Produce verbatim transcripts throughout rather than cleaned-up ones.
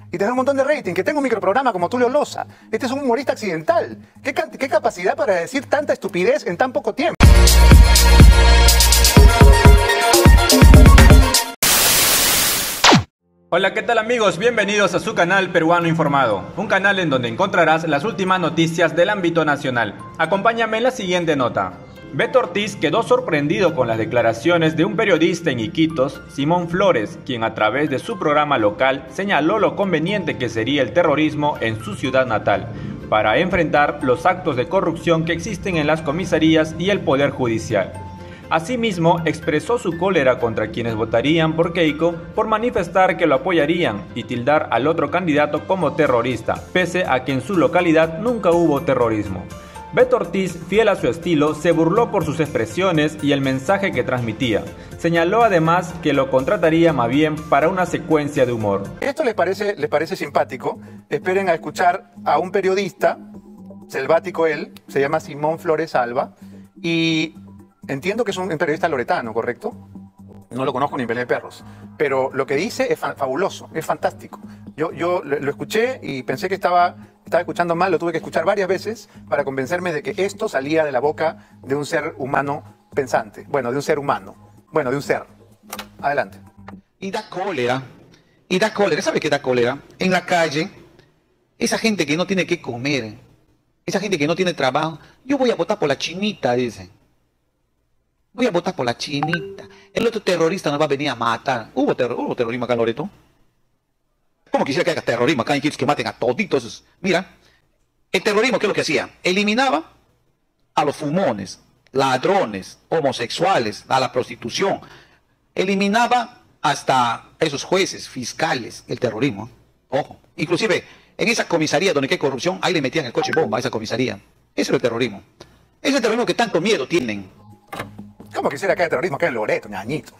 y tener un montón de rating, que tenga un microprograma como Tulio Loza. Este es un humorista accidental. ¿Qué, qué capacidad para decir tanta estupidez en tan poco tiempo? Hola, ¿qué tal amigos? Bienvenidos a su canal Peruano Informado, un canal en donde encontrarás las últimas noticias del ámbito nacional. Acompáñame en la siguiente nota. Beto Ortiz quedó sorprendido con las declaraciones de un periodista en Iquitos, Simón Flores, quien a través de su programa local señaló lo conveniente que sería el terrorismo en su ciudad natal, para enfrentar los actos de corrupción que existen en las comisarías y el poder judicial. Asimismo, expresó su cólera contra quienes votarían por Keiko por manifestar que lo apoyarían y tildar al otro candidato como terrorista, pese a que en su localidad nunca hubo terrorismo. Beto Ortiz, fiel a su estilo, se burló por sus expresiones y el mensaje que transmitía. Señaló además que lo contrataría más bien para una secuencia de humor. ¿Esto les parece, les parece simpático? Esperen a escuchar a un periodista, selvático él, se llama Simón Flores Alba, y entiendo que es un periodista loretano, ¿correcto? No lo conozco ni en pelea de perros, pero lo que dice es fabuloso, es fantástico. Yo, yo lo escuché y pensé que estaba, estaba escuchando mal, lo tuve que escuchar varias veces para convencerme de que esto salía de la boca de un ser humano pensante. Bueno, de un ser humano. Bueno, de un ser. Adelante. Y da cólera, y da cólera, ¿sabe qué da cólera? En la calle, esa gente que no tiene que comer, esa gente que no tiene trabajo, yo voy a votar por la chinita, dice. Voy a votar por la chinita. El otro terrorista nos va a venir a matar. ¿Hubo, terror, ¿hubo terrorismo acá en Loreto? ¿Cómo quisiera que haya terrorismo acá en Iquitos, que maten a toditos? Mira, el terrorismo, ¿qué es lo que hacía? Eliminaba a los fumones, ladrones, homosexuales, a la prostitución. Eliminaba hasta esos jueces, fiscales, el terrorismo. Ojo. Inclusive, en esa comisaría donde hay corrupción, ahí le metían el coche bomba a esa comisaría. Ese es el terrorismo. Ese es el terrorismo que tanto miedo tienen. ¿Cómo quisiera que haya terrorismo acá en Loreto, ñañito?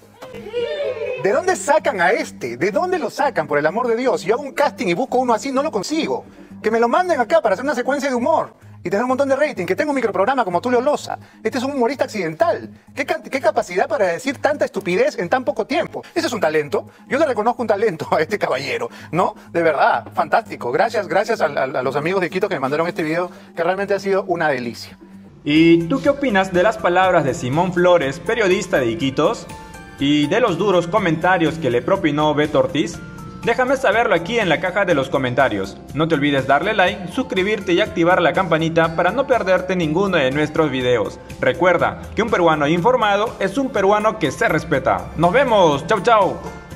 ¿De dónde sacan a este? ¿De dónde lo sacan, por el amor de Dios? Si yo hago un casting y busco uno así, no lo consigo. Que me lo manden acá para hacer una secuencia de humor y tener un montón de rating, que tenga un microprograma como Tulio Loza. Este es un humorista accidental. ¿Qué, ¿Qué capacidad para decir tanta estupidez en tan poco tiempo? Ese es un talento. Yo le reconozco un talento a este caballero, ¿no? De verdad, fantástico. Gracias, gracias a, a, a los amigos de Quito que me mandaron este video, que realmente ha sido una delicia. ¿Y tú qué opinas de las palabras de Simón Flores, periodista de Iquitos? ¿Y de los duros comentarios que le propinó Beto Ortiz? Déjame saberlo aquí en la caja de los comentarios. No te olvides darle like, suscribirte y activar la campanita para no perderte ninguno de nuestros videos. Recuerda que un peruano informado es un peruano que se respeta. ¡Nos vemos! ¡Chau, chau!